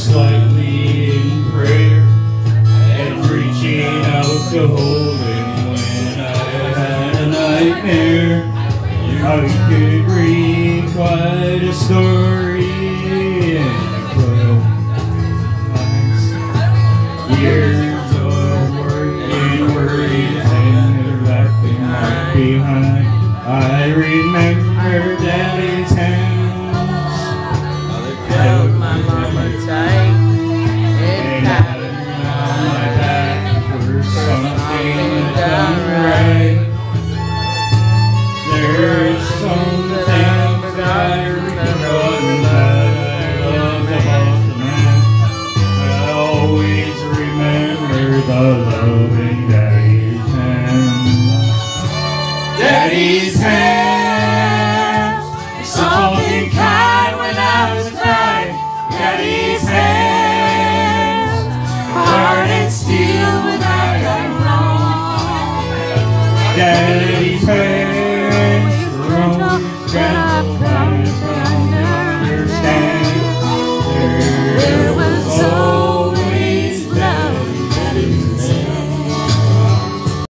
slightly in prayer and reaching out to hold him when I had a nightmare. I could read quite a story in a quilt. Years of working, worried, and left behind. I remember Daddy's hands. Held my mama tight and patted on my back for something done right. There's something that I remember that I love about the man. I always remember the loving Daddy's hands. Daddy's hands, something kind when I was crying. Daddy's hands, hard and steel when I got wrong. Daddy's hands.